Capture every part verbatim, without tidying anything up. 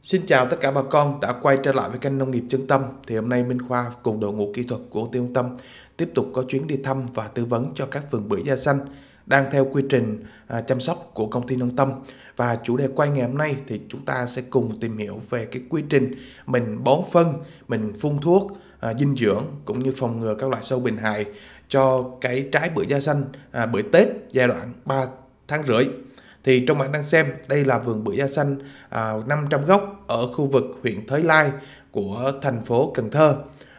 Xin chào tất cả bà con đã quay trở lại với kênh Nông nghiệp Chân Tâm. Thì hôm nay Minh Khoa cùng đội ngũ kỹ thuật của Tiên Tâm tiếp tục có chuyến đi thăm và tư vấn cho các vườn bưởi da xanh đang theo quy trình à, chăm sóc của công ty Nông Tâm. Và chủ đề quay ngày hôm nay thì chúng ta sẽ cùng tìm hiểu về cái quy trình mình bón phân, mình phun thuốc, à, dinh dưỡng cũng như phòng ngừa các loại sâu bệnh hại cho cái trái bưởi da xanh à, bưởi Tết giai đoạn ba tháng rưỡi. Thì trong bạn đang xem, đây là vườn bưởi da xanh à, năm trăm gốc ở khu vực huyện Thới Lai của thành phố Cần Thơ.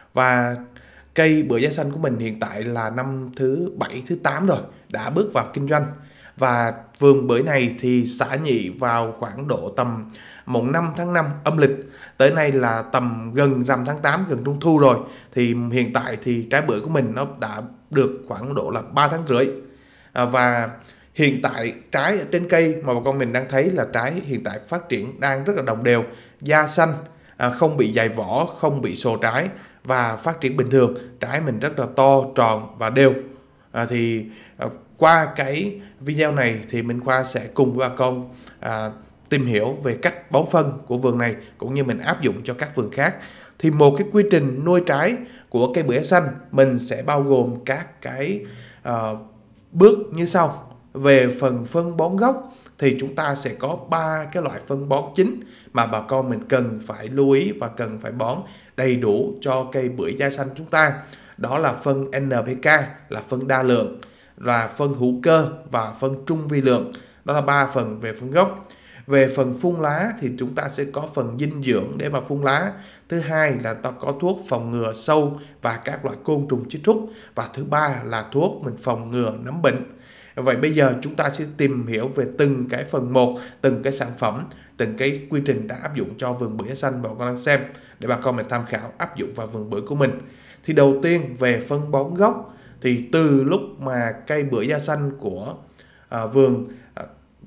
Và cây bưởi da xanh của mình hiện tại là năm thứ bảy, thứ tám rồi, đã bước vào kinh doanh. Và vườn bưởi này thì xả nhị vào khoảng độ tầm mùng năm tháng năm âm lịch. Tới nay là tầm gần rằm tháng tám, gần trung thu rồi. Thì hiện tại thì trái bưởi của mình nó đã được khoảng độ là ba tháng rưỡi. À, và hiện tại trái ở trên cây mà bà con mình đang thấy là trái hiện tại phát triển đang rất là đồng đều, da xanh, à, không bị dày vỏ, không bị sồ trái và phát triển bình thường. Trái mình rất là to, tròn và đều. À, thì à, qua cái video này thì Minh Khoa sẽ cùng với bà con à, tìm hiểu về cách bón phân của vườn này cũng như mình áp dụng cho các vườn khác. Thì một cái quy trình nuôi trái của cây bưởi xanh mình sẽ bao gồm các cái à, bước như sau. Về phần phân bón gốc thì chúng ta sẽ có ba cái loại phân bón chính mà bà con mình cần phải lưu ý và cần phải bón đầy đủ cho cây bưởi da xanh chúng ta. Đó là phân en pê ca là phân đa lượng, và phân hữu cơ và phân trung vi lượng. Đó là ba phần về phân gốc. Về phần phun lá thì chúng ta sẽ có phần dinh dưỡng để mà phun lá. Thứ hai là ta có thuốc phòng ngừa sâu và các loại côn trùng chích rút. Và thứ ba là thuốc mình phòng ngừa nấm bệnh. Vậy bây giờ chúng ta sẽ tìm hiểu về từng cái phần một, từng cái sản phẩm, từng cái quy trình đã áp dụng cho vườn bưởi xanh bà con đang xem để bà con mình tham khảo áp dụng vào vườn bưởi của mình. Thì đầu tiên về phân bón gốc thì từ lúc mà cây bưởi da xanh của à, vườn à,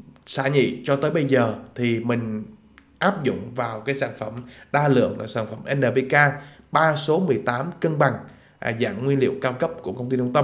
xả nhị cho tới bây giờ thì mình áp dụng vào cái sản phẩm đa lượng là sản phẩm en pê ca ba số mười tám cân bằng à, dạng nguyên liệu cao cấp của công ty Nông Tâm.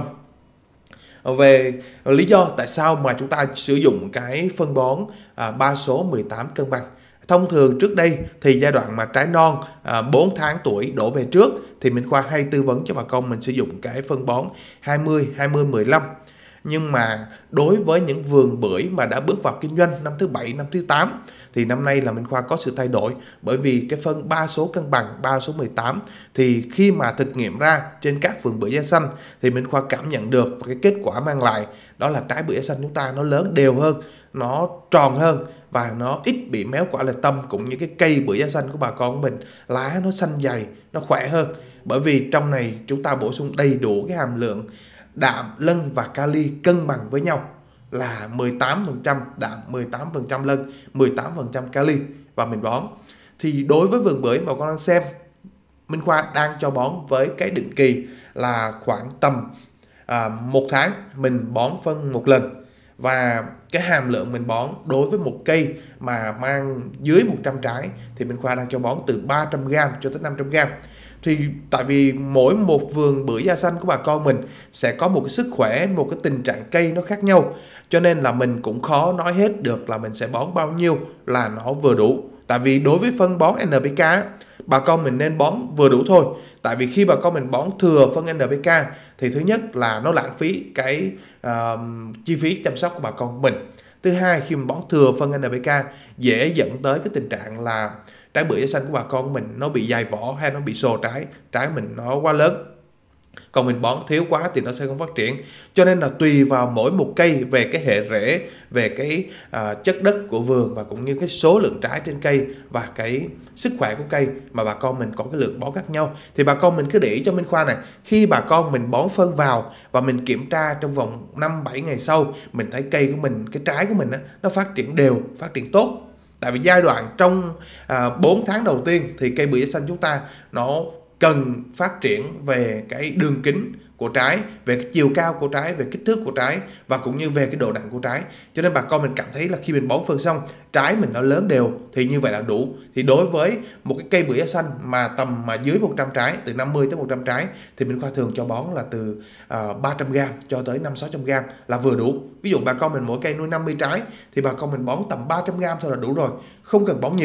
Về lý do tại sao mà chúng ta sử dụng cái phân bón à, ba số mười tám cân bằng. Thông thường trước đây thì giai đoạn mà trái non à, bốn tháng tuổi đổ về trước thì mình Khoa hay tư vấn cho bà con mình sử dụng cái phân bón hai mươi hai mươi mười lăm. Nhưng mà đối với những vườn bưởi mà đã bước vào kinh doanh năm thứ bảy, năm thứ tám thì năm nay là Minh Khoa có sự thay đổi. Bởi vì cái phân ba số cân bằng, ba số mười tám thì khi mà thực nghiệm ra trên các vườn bưởi da xanh thì Minh Khoa cảm nhận được và cái kết quả mang lại đó là trái bưởi da xanh chúng ta nó lớn đều hơn, nó tròn hơn và nó ít bị méo quả lệch tâm, cũng như cái cây bưởi da xanh của bà con của mình lá nó xanh dày, nó khỏe hơn. Bởi vì trong này chúng ta bổ sung đầy đủ cái hàm lượng đạm, lân và kali cân bằng với nhau là mười tám phần trăm đạm, mười tám phần trăm lân, mười tám phần trăm kali và mình bón. Thì đối với vườn bưởi mà con đang xem, Minh Khoa đang cho bón với cái định kỳ là khoảng tầm à, một tháng mình bón phân một lần. Và cái hàm lượng mình bón đối với một cây mà mang dưới một trăm trái thì Minh Khoa đang cho bón từ ba trăm gam cho tới năm trăm gam. Thì tại vì mỗi một vườn bưởi da xanh của bà con mình sẽ có một cái sức khỏe, một cái tình trạng cây nó khác nhau, cho nên là mình cũng khó nói hết được là mình sẽ bón bao nhiêu là nó vừa đủ. Tại vì đối với phân bón en pê ca bà con mình nên bón vừa đủ thôi. Tại vì khi bà con mình bón thừa phân en pê ca thì thứ nhất là nó lãng phí cái uh, chi phí chăm sóc của bà con của mình. Thứ hai, khi mình bón thừa phân en pê ca dễ dẫn tới cái tình trạng là trái bưởi da xanh của bà con mình nó bị dày vỏ hay nó bị sồ trái, trái mình nó quá lớn. Còn mình bón thiếu quá thì nó sẽ không phát triển. Cho nên là tùy vào mỗi một cây về cái hệ rễ, về cái uh, chất đất của vườn và cũng như cái số lượng trái trên cây và cái sức khỏe của cây mà bà con mình có cái lượng bón khác nhau. Thì bà con mình cứ để ý cho Minh Khoa này, khi bà con mình bón phân vào và mình kiểm tra trong vòng năm bảy ngày sau, mình thấy cây của mình, cái trái của mình á, nó phát triển đều, phát triển tốt. Tại vì giai đoạn trong à, bốn tháng đầu tiên thì cây bưởi da xanh chúng ta nó cần phát triển về cái đường kính của trái, về cái chiều cao của trái, về kích thước của trái và cũng như về cái độ nặng của trái. Cho nên bà con mình cảm thấy là khi mình bón phân xong trái mình nó lớn đều thì như vậy là đủ. Thì đối với một cái cây bưởi da xanh mà tầm mà dưới một trăm trái, từ năm mươi tới một trăm trái thì mình Khoa thường cho bón là từ uh, ba trăm gam cho tới năm sáu trăm gam là vừa đủ. Ví dụ bà con mình mỗi cây nuôi năm mươi trái thì bà con mình bón tầm ba trăm gam thôi là đủ rồi, không cần bón nhiều.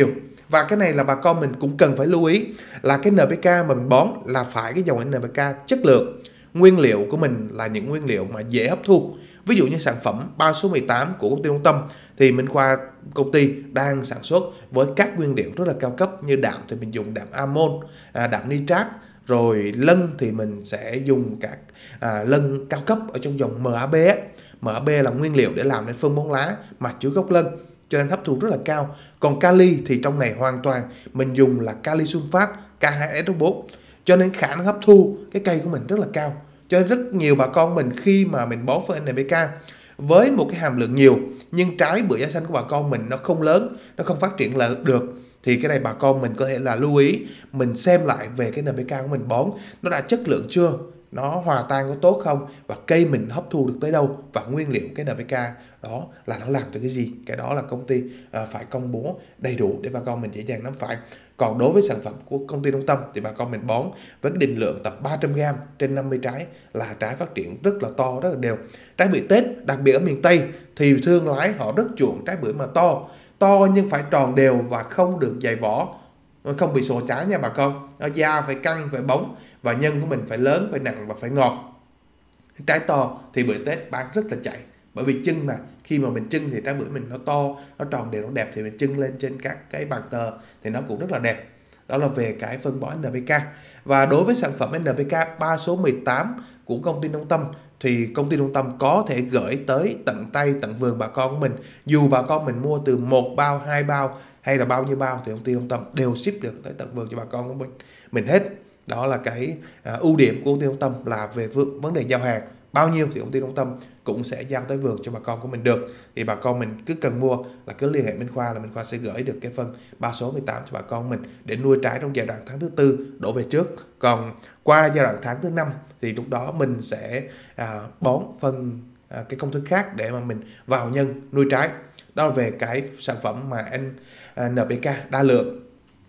Và cái này là bà con mình cũng cần phải lưu ý là cái en pê ca mà mình bón là phải cái dòng en pê ca chất lượng. Nguyên liệu của mình là những nguyên liệu mà dễ hấp thu. Ví dụ như sản phẩm ba số mười tám của công ty Đông Tâm thì Minh Khoa công ty đang sản xuất với các nguyên liệu rất là cao cấp, như đạm thì mình dùng đạm amon, à, đạm nitrat, rồi lân thì mình sẽ dùng các à, lân cao cấp ở trong dòng em a bê. em a bê là nguyên liệu để làm nên phân bón lá mà chứa gốc lân, cho nên hấp thụ rất là cao. Còn kali thì trong này hoàn toàn mình dùng là kali sunfat K hai S O bốn, cho nên khả năng hấp thu cái cây của mình rất là cao. Cho nên rất nhiều bà con mình khi mà mình bón phân en pê ca với một cái hàm lượng nhiều nhưng trái bưởi da xanh của bà con mình nó không lớn, nó không phát triển là được, thì cái này bà con mình có thể là lưu ý mình xem lại về cái en pê ca của mình bón nó đã chất lượng chưa, nó hòa tan có tốt không, và cây mình hấp thu được tới đâu, và nguyên liệu cái en pê ca đó là nó làm từ cái gì. Cái đó là công ty à, phải công bố đầy đủ để bà con mình dễ dàng nắm phải. Còn đối với sản phẩm của công ty Đông Tâm thì bà con mình bón với cái định lượng tập ba trăm gram trên năm mươi trái là trái phát triển rất là to, rất là đều. Trái bưởi Tết đặc biệt ở miền Tây thì thương lái họ rất chuộng trái bưởi mà to to nhưng phải tròn đều và không được dày vỏ, không bị sổ trái nha bà con. Da phải căng, phải bóng, và nhân của mình phải lớn, phải nặng và phải ngọt. Trái to thì bưởi Tết bán rất là chạy, bởi vì trưng mà, khi mà mình trưng thì trái bưởi mình nó to, nó tròn đều, nó đẹp, thì mình trưng lên trên các cái bàn thờ thì nó cũng rất là đẹp. Đó là về cái phân bón en pê ca. Và đối với sản phẩm en pê ca ba số mười tám của công ty Đông Tâm thì công ty Đông Tâm có thể gửi tới tận tay, tận vườn bà con của mình. Dù bà con mình mua từ một bao, hai bao hay là bao nhiêu bao thì công ty Đông Tâm đều ship được tới tận vườn cho bà con của mình mình hết. Đó là cái à, ưu điểm của công ty Đông Tâm là về vườn, vấn đề giao hàng bao nhiêu thì công ty Đông Tâm cũng sẽ giao tới vườn cho bà con của mình được. Thì bà con mình cứ cần mua là cứ liên hệ Minh Khoa, là Minh Khoa sẽ gửi được cái phân ba số mười tám cho bà con mình để nuôi trái trong giai đoạn tháng thứ tư đổ về trước. Còn qua giai đoạn tháng thứ năm thì lúc đó mình sẽ à, bón phân à, cái công thức khác để mà mình vào nhân nuôi trái. Đó là về cái sản phẩm mà en pê ca đa lượng.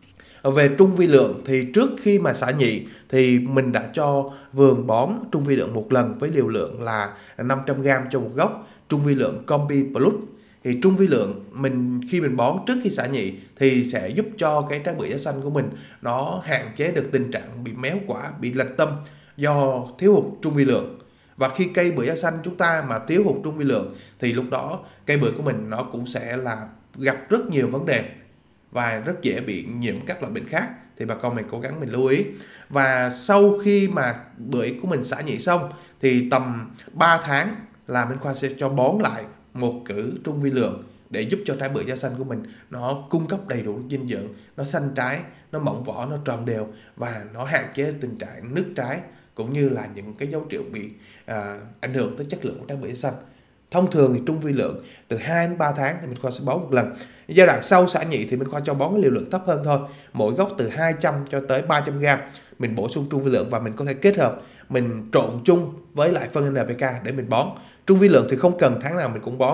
Về trung vi lượng thì trước khi mà xả nhị thì mình đã cho vườn bón trung vi lượng một lần với liều lượng là năm trăm gram cho một gốc trung vi lượng Combi Plus. Thì trung vi lượng mình khi mình bón trước khi xả nhị thì sẽ giúp cho cái trái bưởi da xanh của mình nó hạn chế được tình trạng bị méo quả, bị lệch tâm do thiếu hụt trung vi lượng. Và khi cây bưởi da xanh chúng ta mà thiếu hụt trung vi lượng thì lúc đó cây bưởi của mình nó cũng sẽ là gặp rất nhiều vấn đề và rất dễ bị nhiễm các loại bệnh khác. Thì bà con mình cố gắng mình lưu ý. Và sau khi mà bưởi của mình xả nhị xong thì tầm ba tháng là Minh Khoa sẽ cho bón lại một cử trung vi lượng để giúp cho trái bưởi da xanh của mình nó cung cấp đầy đủ dinh dưỡng, nó xanh trái, nó mỏng vỏ, nó tròn đều, và nó hạn chế tình trạng nứt trái cũng như là những cái dấu hiệu bị à, ảnh hưởng tới chất lượng của trái bưởi da xanh. Thông thường thì trung vi lượng từ hai đến ba tháng thì Minh Khoa sẽ bón một lần. Giai đoạn sau xả nhị thì Minh Khoa cho bón cái liều lượng thấp hơn thôi, mỗi gốc từ hai trăm cho tới ba trăm gram. Mình bổ sung trung vi lượng và mình có thể kết hợp mình trộn chung với lại phân en pê ca để mình bón. Trung vi lượng thì không cần tháng nào mình cũng bón,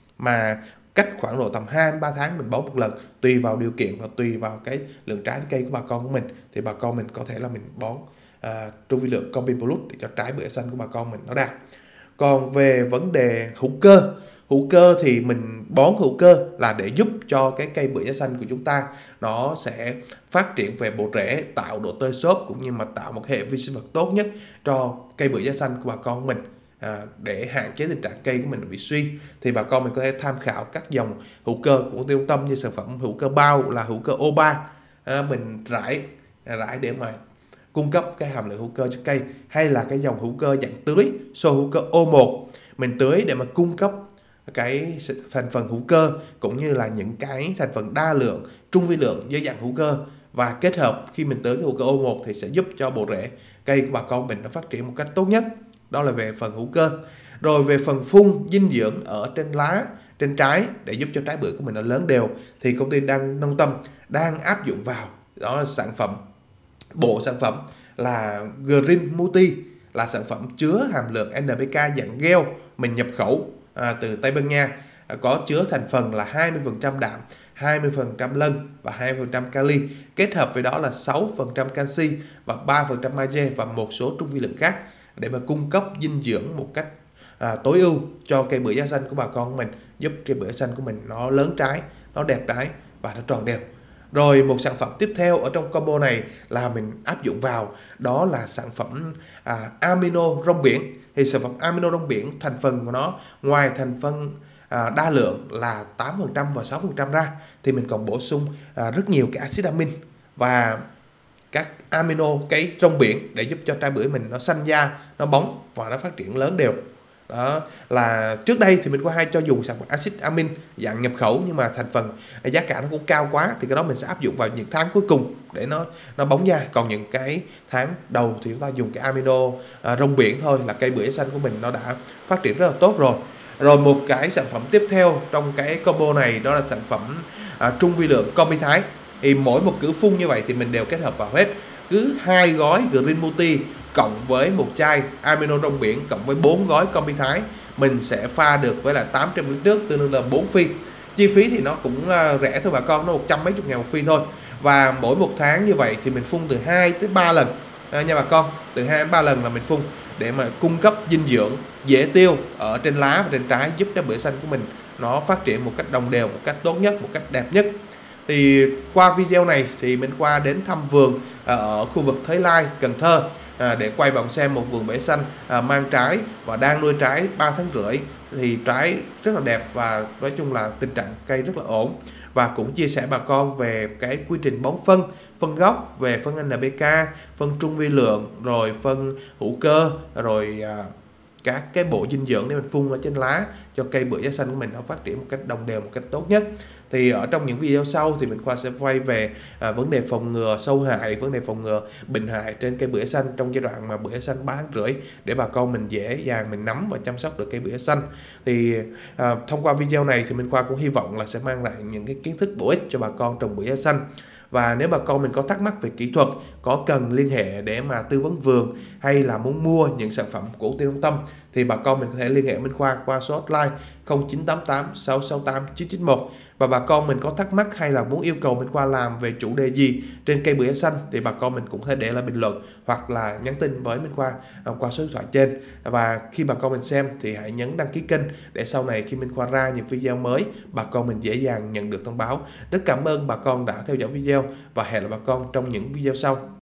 mà cách khoảng độ tầm hai đến ba tháng mình bón một lần, tùy vào điều kiện và tùy vào cái lượng trái cây của bà con của mình thì bà con mình có thể là mình bón uh, trung vi lượng Combi Plus để cho trái bưởi xanh của bà con mình nó đạt. Còn về vấn đề hữu cơ, hữu cơ thì mình bón hữu cơ là để giúp cho cái cây bưởi da xanh của chúng ta nó sẽ phát triển về bộ rễ, tạo độ tơi xốp cũng như mà tạo một hệ vi sinh vật tốt nhất cho cây bưởi da xanh của bà con của mình. À, để hạn chế tình trạng cây của mình bị suy thì bà con mình có thể tham khảo các dòng hữu cơ của Tiêu Tâm như sản phẩm hữu cơ bao là hữu cơ O ba, à, mình rải rải để mà cung cấp cái hàm lượng hữu cơ cho cây, hay là cái dòng hữu cơ dạng tưới xô hữu cơ O một mình tưới để mà cung cấp cái thành phần hữu cơ cũng như là những cái thành phần đa lượng trung vi lượng dưới dạng hữu cơ, và kết hợp khi mình tưới cái hữu cơ O một thì sẽ giúp cho bộ rễ cây của bà con mình nó phát triển một cách tốt nhất. Đó là về phần hữu cơ. Rồi về phần phun dinh dưỡng ở trên lá, trên trái để giúp cho trái bưởi của mình nó lớn đều thì công ty đang Nông Tâm đang áp dụng vào, đó là sản phẩm bộ sản phẩm là Green Multi, là sản phẩm chứa hàm lượng en pê ca dạng gel mình nhập khẩu à, từ Tây Ban Nha, à, có chứa thành phần là hai mươi phần trăm đạm, hai mươi phần trăm lân và hai mươi phần trăm kali, kết hợp với đó là sáu phần trăm canxi và ba phần trăm magie và một số trung vi lượng khác để mà cung cấp dinh dưỡng một cách à, tối ưu cho cây bưởi da xanh của bà con của mình, giúp cây bưởi xanh của mình nó lớn trái, nó đẹp trái và nó tròn đều. Rồi một sản phẩm tiếp theo ở trong combo này là mình áp dụng vào, đó là sản phẩm à, amino rong biển. Thì sản phẩm amino rong biển, thành phần của nó ngoài thành phần à, đa lượng là tám phần trăm và sáu phần trăm ra, thì mình còn bổ sung à, rất nhiều cái axit amin và các amino, cái rong biển, để giúp cho trái bưởi mình nó xanh da, nó bóng và nó phát triển lớn đều. Đó là trước đây thì mình có hay cho dùng sản phẩm axit amin dạng nhập khẩu, nhưng mà thành phần giá cả nó cũng cao quá, thì cái đó mình sẽ áp dụng vào những tháng cuối cùng để nó nó bóng da. Còn những cái tháng đầu thì chúng ta dùng cái amino à, rong biển thôi, là cây bưởi xanh của mình nó đã phát triển rất là tốt rồi. Rồi một cái sản phẩm tiếp theo trong cái combo này, đó là sản phẩm à, trung vi lượng combi thái. Thì mỗi một cữ phun như vậy thì mình đều kết hợp vào hết, cứ hai gói Green Multi cộng với một chai amino rong biển cộng với bốn gói combi thái, mình sẽ pha được với là tám trăm lít nước, tương đương là bốn phi. Chi phí thì nó cũng rẻ thôi bà con, nó một trăm mấy chục ngàn một phi thôi. Và mỗi một tháng như vậy thì mình phun từ hai tới ba lần à, nha bà con, từ hai đến ba lần là mình phun, để mà cung cấp dinh dưỡng dễ tiêu ở trên lá và trên trái, giúp cho bưởi xanh của mình nó phát triển một cách đồng đều, một cách tốt nhất, một cách đẹp nhất. Thì qua video này thì Minh Khoa đến thăm vườn ở khu vực Thới Lai, Cần Thơ à, để quay bạn xem một vườn bưởi xanh à, mang trái và đang nuôi trái ba tháng rưỡi. Thì trái rất là đẹp và nói chung là tình trạng cây rất là ổn. Và cũng chia sẻ bà con về cái quy trình bón phân, phân gốc, về phân en pê ca, phân trung vi lượng, rồi phân hữu cơ, rồi à, các cái bộ dinh dưỡng để mình phun ở trên lá cho cây bưởi da xanh của mình nó phát triển một cách đồng đều, một cách tốt nhất. Thì ở trong những video sau thì mình Khoa sẽ quay về à, vấn đề phòng ngừa sâu hại, vấn đề phòng ngừa bệnh hại trên cây bưởi xanh trong giai đoạn mà bưởi xanh ba tháng rưỡi, để bà con mình dễ dàng mình nắm và chăm sóc được cây bưởi xanh. Thì à, thông qua video này thì Minh Khoa cũng hy vọng là sẽ mang lại những cái kiến thức bổ ích cho bà con trồng bưởi da xanh. Và nếu bà con mình có thắc mắc về kỹ thuật, có cần liên hệ để mà tư vấn vườn, hay là muốn mua những sản phẩm của Tiên Trung Tâm, thì bà con mình có thể liên hệ Minh Khoa qua số hotline không chín tám tám sáu sáu tám chín chín một. Và bà con mình có thắc mắc hay là muốn yêu cầu Minh Khoa làm về chủ đề gì trên cây bưởi xanh, thì bà con mình cũng có thể để lại bình luận hoặc là nhắn tin với Minh Khoa qua số điện thoại trên. Và khi bà con mình xem thì hãy nhấn đăng ký kênh, để sau này khi Minh Khoa ra những video mới, bà con mình dễ dàng nhận được thông báo. Rất cảm ơn bà con đã theo dõi video và hẹn gặp bà con trong những video sau.